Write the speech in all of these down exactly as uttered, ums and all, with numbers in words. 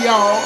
y'all.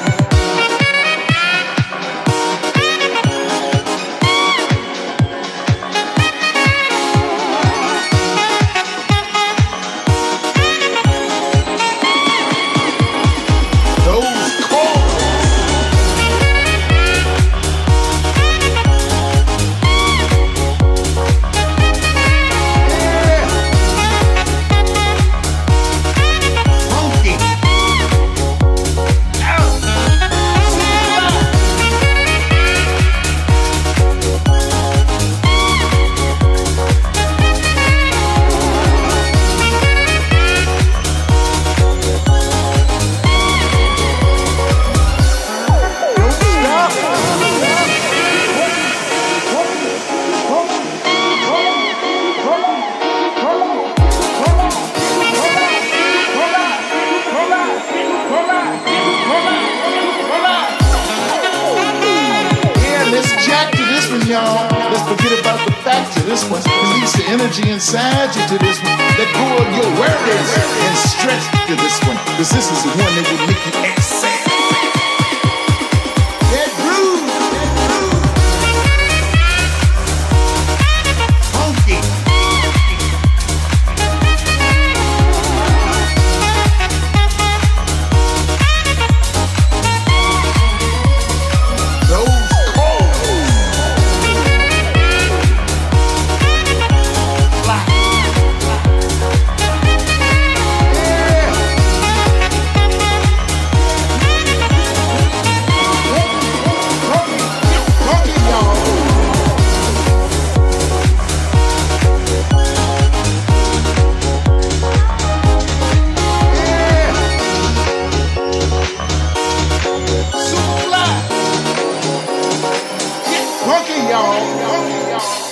Y'all, let's forget about the facts of this one. Release the energy inside you to this one. Let go of your worries and stress to this one. Cause this is the one that will make you excel. That groove, that groove. Funky. Funky, y'all.